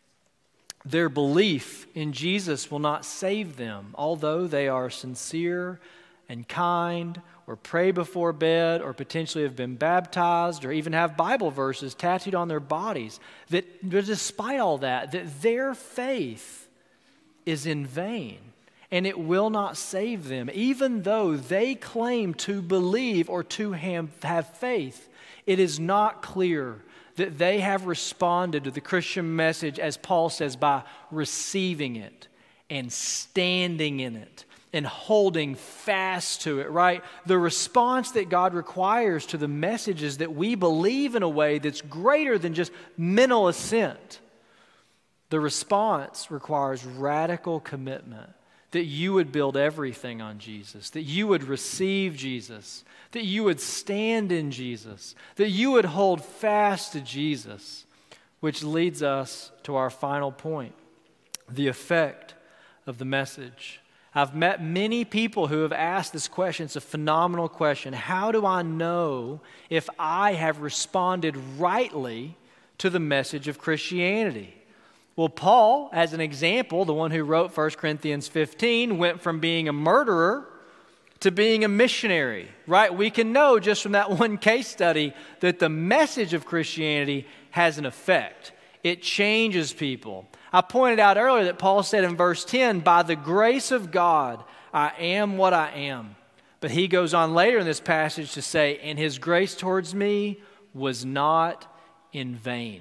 Their belief in Jesus will not save them, although they are sincere and kind, or pray before bed, or potentially have been baptized, or even have Bible verses tattooed on their bodies. That despite all that, that their faith is in vain, and it will not save them. Even though they claim to believe or to have faith, it is not clear that they have responded to the Christian message, as Paul says, by receiving it and standing in it and holding fast to it, right? The response that God requires to the message is that we believe in a way that's greater than just mental assent. The response requires radical commitment, that you would build everything on Jesus, that you would receive Jesus, that you would stand in Jesus, that you would hold fast to Jesus, which leads us to our final point, the effect of the message. I've met many people who have asked this question. It's a phenomenal question. How do I know if I have responded rightly to the message of Christianity? Well, Paul, as an example, the one who wrote 1 Corinthians 15, went from being a murderer to being a missionary, right? We can know just from that one case study that the message of Christianity has an effect. It changes people. I pointed out earlier that Paul said in verse 10, by the grace of God, I am what I am. But he goes on later in this passage to say, and his grace towards me was not in vain.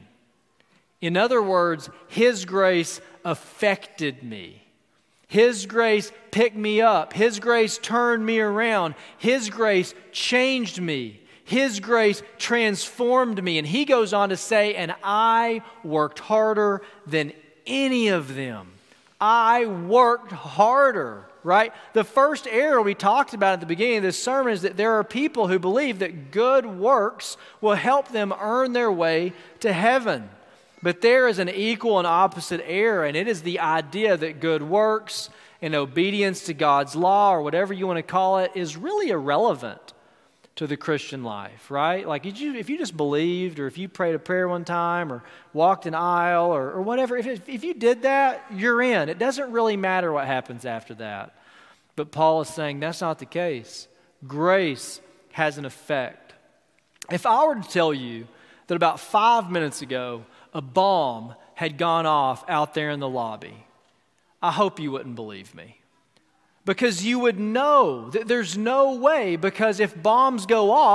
In other words, his grace affected me. His grace picked me up. His grace turned me around. His grace changed me. His grace transformed me. And he goes on to say, and I worked harder than any of them. I worked harder, right? The first error we talked about at the beginning of this sermon is that there are people who believe that good works will help them earn their way to heaven. But there is an equal and opposite error, and it is the idea that good works and obedience to God's law, or whatever you want to call it, is really irrelevant to the Christian life, right? Like if you just believed, or if you prayed a prayer one time, or walked an aisle, or whatever, if you did that, you're in. It doesn't really matter what happens after that. But Paul is saying that's not the case. Grace has an effect. If I were to tell you that about 5 minutes ago, a bomb had gone off out there in the lobby, I hope you wouldn't believe me. Because you would know that there's no way, because if bombs go off,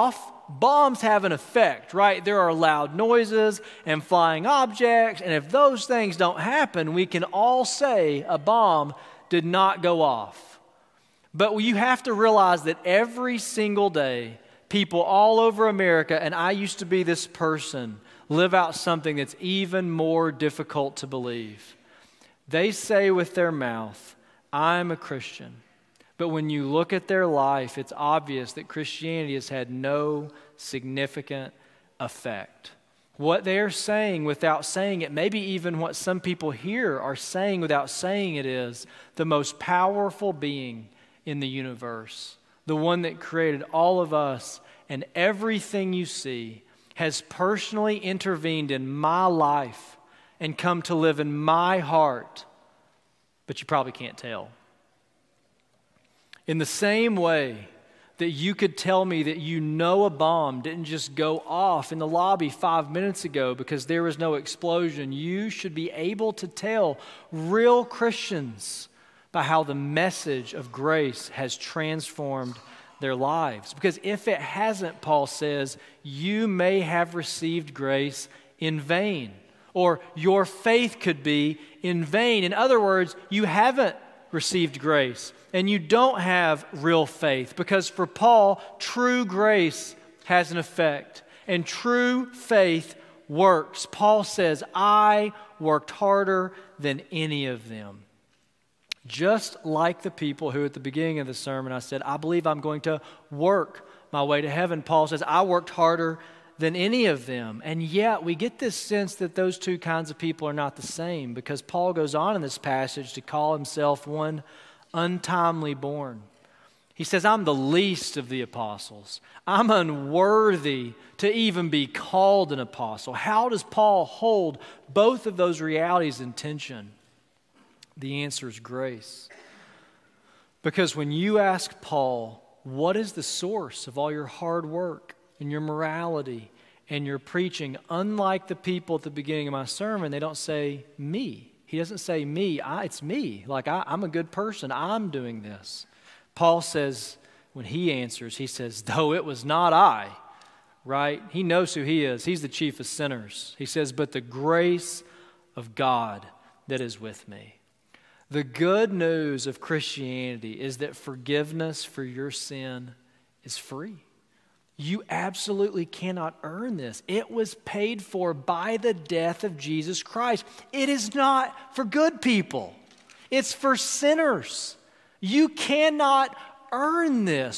bombs have an effect, right? There are loud noises and flying objects, and if those things don't happen, we can all say a bomb did not go off. But you have to realize that every single day, people all over America, and I used to be this person, live out something that's even more difficult to believe. They say with their mouth, I'm a Christian. But when you look at their life, it's obvious that Christianity has had no significant effect. What they're saying without saying it, maybe even what some people here are saying without saying it, is the most powerful being in the universe, the one that created all of us and everything you see, has personally intervened in my life and come to live in my heart, but you probably can't tell. In the same way that you could tell me that you know a bomb didn't just go off in the lobby 5 minutes ago because there was no explosion, you should be able to tell real Christians by how the message of grace has transformed their lives. Because if it hasn't, Paul says, you may have received grace in vain, or your faith could be in vain. In other words, you haven't received grace and you don't have real faith, because for Paul, true grace has an effect and true faith works. Paul says, I worked harder than any of them. Just like the people who at the beginning of the sermon I said, I believe I'm going to work my way to heaven. Paul says, I worked harder than any of them. And yet we get this sense that those two kinds of people are not the same, because Paul goes on in this passage to call himself one untimely born. He says, I'm the least of the apostles. I'm unworthy to even be called an apostle. How does Paul hold both of those realities in tension? The answer is grace. Because when you ask Paul, what is the source of all your hard work and your morality and your preaching, unlike the people at the beginning of my sermon, they don't say me. He doesn't say me. It's me. Like I'm a good person. I'm doing this. Paul says, when he answers, he says, though it was not I, right? He knows who he is. He's the chief of sinners. He says, but the grace of God that is with me. The good news of Christianity is that forgiveness for your sin is free. You absolutely cannot earn this. It was paid for by the death of Jesus Christ. It is not for good people. It's for sinners. You cannot earn this.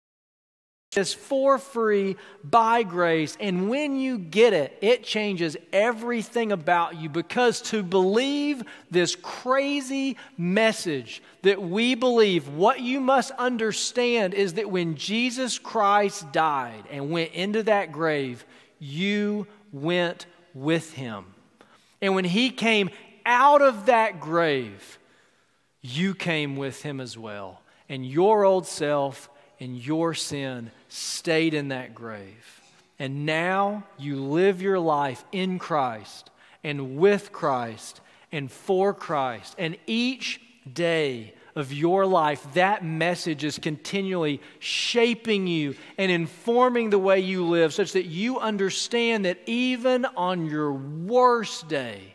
It's for free by grace, and when you get it, it changes everything about you, because to believe this crazy message that we believe, what you must understand is that when Jesus Christ died and went into that grave, you went with him. And when he came out of that grave, you came with him as well. And your old self and your sin stayed in that grave. And now you live your life in Christ and with Christ and for Christ. And each day of your life, that message is continually shaping you and informing the way you live, such that you understand that even on your worst day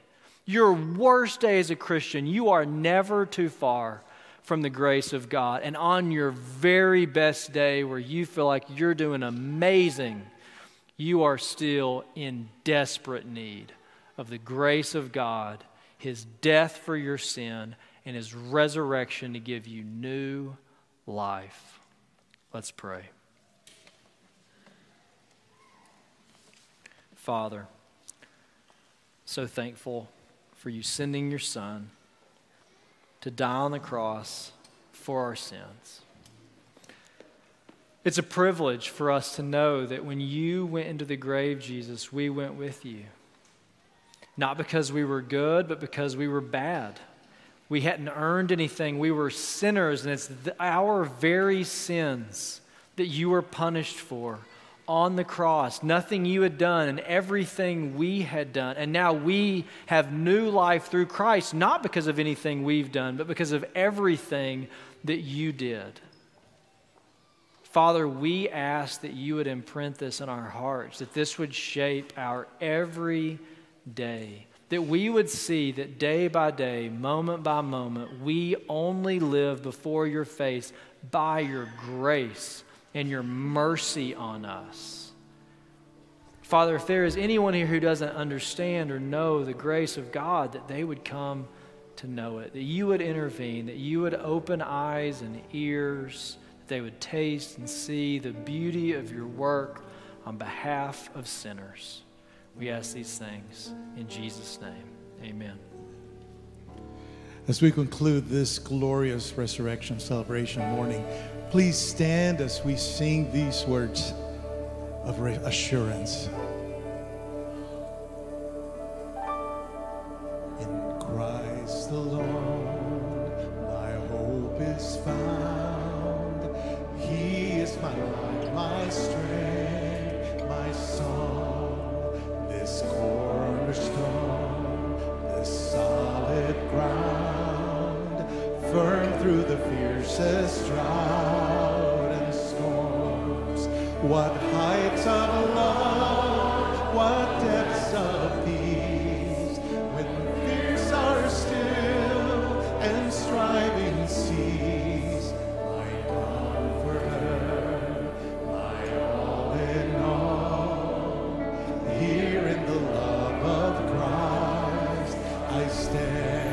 as a Christian, you are never too far from the grace of God. And on your very best day, where you feel like you're doing amazing, you are still in desperate need of the grace of God, his death for your sin, and his resurrection to give you new life. Let's pray. Father, so thankful for you sending your Son to die on the cross for our sins. It's a privilege for us to know that when you went into the grave, Jesus, we went with you. Not because we were good, but because we were bad. We hadn't earned anything. We were sinners, and it's our very sins that you were punished for on the cross. Nothing you had done and everything we had done. And now we have new life through Christ, not because of anything we've done, but because of everything that you did. Father, we ask that you would imprint this in our hearts, that this would shape our every day, that we would see that day by day, moment by moment, we only live before your face by your grace and your mercy on us. Father, if there is anyone here who doesn't understand or know the grace of God, that they would come to know it, that you would intervene, that you would open eyes and ears, that they would taste and see the beauty of your work on behalf of sinners. We ask these things in Jesus' name. Amen. As we conclude this glorious resurrection celebration morning, please stand as we sing these words of assurance. In Christ alone, my hope is found. He is my light, my strength, my song. This cornerstone, this solid ground, firm through the fiercest drought and storms. What heights of love, what depths of peace, when fears are still and striving cease. My comforter, my all in all, here in the love of Christ I stand.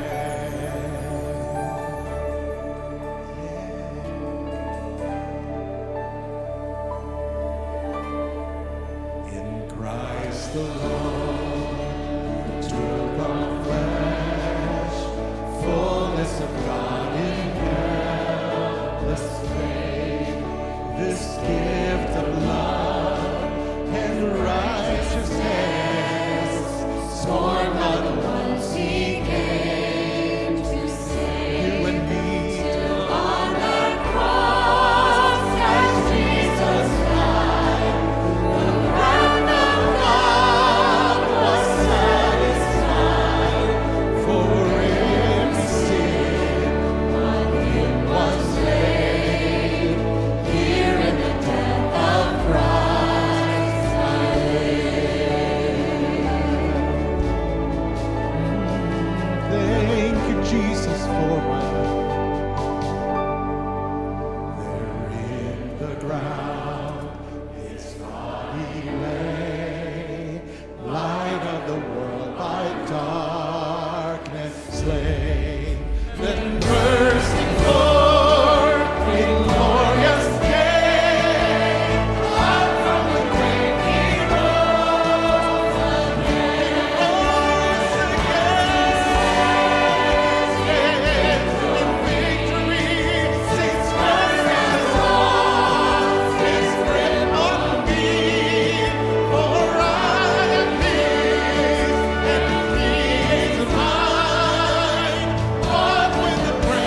The Lord took on flesh, fullness of God in helpless faith. This gift of love and righteousness, scorned by the ones He came to save. You and me, still on the cross, as Jesus died. The wrath of God was satisfied for every sin. On Him was laid. Here in the death of Christ I live. Thank you, Jesus, for my life. There in the ground His body lay, light of the world by darkness slain, then bursting forth in glorious day, out from the grave He rose again, rose again, in victory, since Christ has lost His grip on me, for I am His and He is mine, bought with the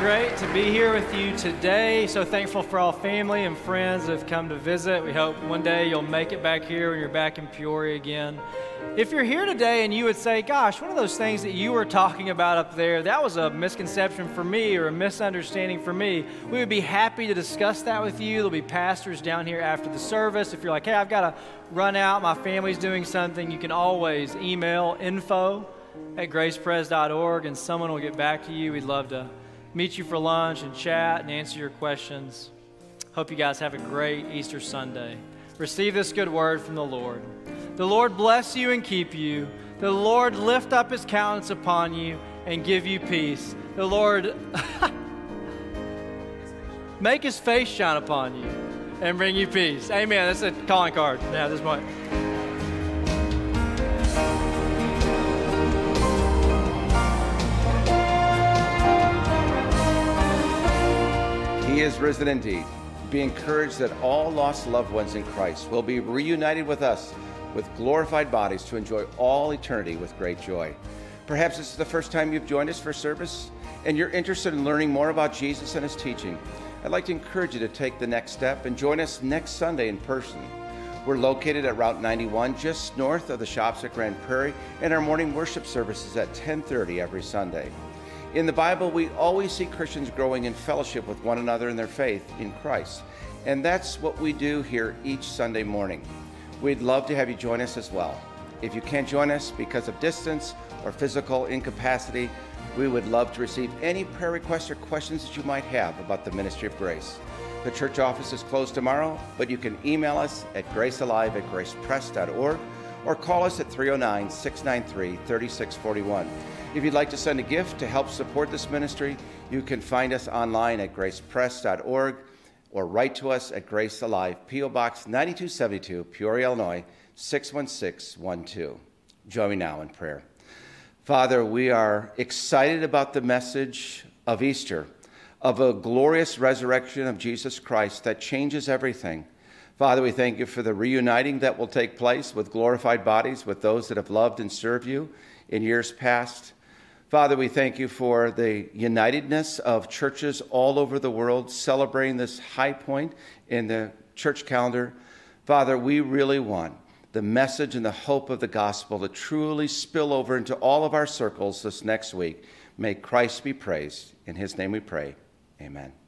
great to be here with you today. So thankful for all family and friends that have come to visit. We hope one day you'll make it back here when you're back in Peoria again. If you're here today and you would say, gosh, one of those things that you were talking about up there, that was a misconception for me or a misunderstanding for me, we would be happy to discuss that with you. There'll be pastors down here after the service. If you're like, hey, I've got to run out, my family's doing something, you can always email info@gracepres.org and someone will get back to you. We'd love to meet you for lunch and chat and answer your questions. Hope you guys have a great Easter Sunday. Receive this good word from the Lord. The Lord bless you and keep you. The Lord lift up his countenance upon you and give you peace. The Lord make his face shine upon you and bring you peace. Amen. That's a calling card now at this point. He is risen indeed. Be encouraged that all lost loved ones in Christ will be reunited with us with glorified bodies to enjoy all eternity with great joy. Perhaps this is the first time you've joined us for service and you're interested in learning more about Jesus and his teaching. I'd like to encourage you to take the next step and join us next Sunday in person. We're located at Route 91, just north of the shops at Grand Prairie, and our morning worship service is at 10:30 every Sunday. In the Bible, we always see Christians growing in fellowship with one another in their faith in Christ. And that's what we do here each Sunday morning. We'd love to have you join us as well. If you can't join us because of distance or physical incapacity, we would love to receive any prayer requests or questions that you might have about the ministry of grace. The church office is closed tomorrow, but you can email us at gracealive@gracepres.org or call us at 309-693-3641. If you'd like to send a gift to help support this ministry, you can find us online at gracepress.org or write to us at Grace Alive, P.O. Box 9272, Peoria, Illinois, 61612. Join me now in prayer. Father, we are excited about the message of Easter, of a glorious resurrection of Jesus Christ that changes everything. Father, we thank you for the reuniting that will take place with glorified bodies with those that have loved and served you in years past. Father, we thank you for the unitedness of churches all over the world celebrating this high point in the church calendar. Father, we really want the message and the hope of the gospel to truly spill over into all of our circles this next week. May Christ be praised. In his name we pray. Amen.